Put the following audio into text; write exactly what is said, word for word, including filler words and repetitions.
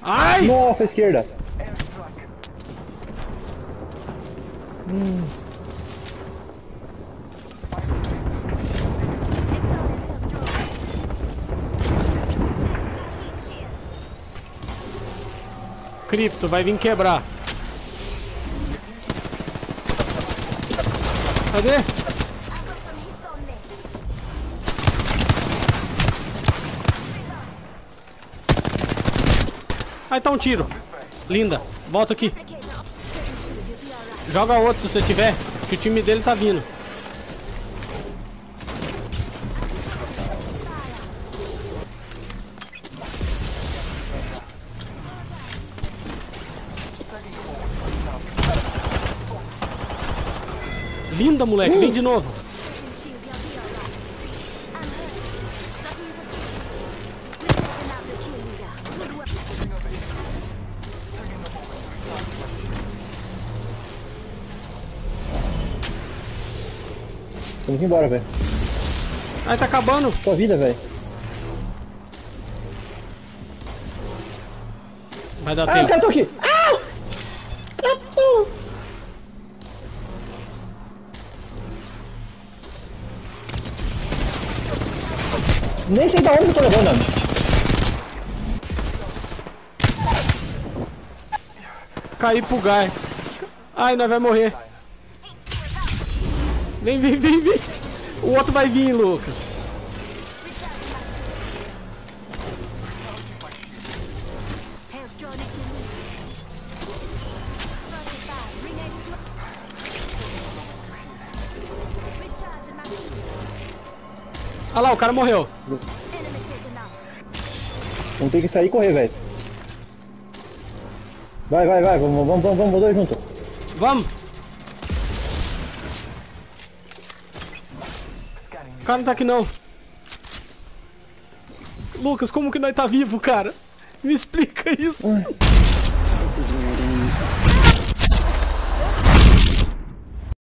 Ai! Nossa, à esquerda. Hum. Cripto, vai vir quebrar. Cadê? Aí tá um tiro. Linda, volta aqui. Joga outro se você tiver, que o time dele tá vindo. Linda, moleque, vem de novo. Vamos embora, velho. Aí tá acabando. Sua vida, velho. Vai dar Ah, tempo. o cara tá aqui. Ah! Nem sei da onde eu tô levando. Caí pro gás. Ai, nós vai morrer. Vem, vem, vem, vem. O outro vai vir, Lucas. Olha lá, o cara morreu. Vamos ter que sair e correr, velho. Vai, vai, vai. Vamos, vamos, vamos, vamos, dois juntos. Vamos. O cara não tá aqui não. Lucas, como que nós tá vivo, cara? Me explica isso. Ai. This is where it ends.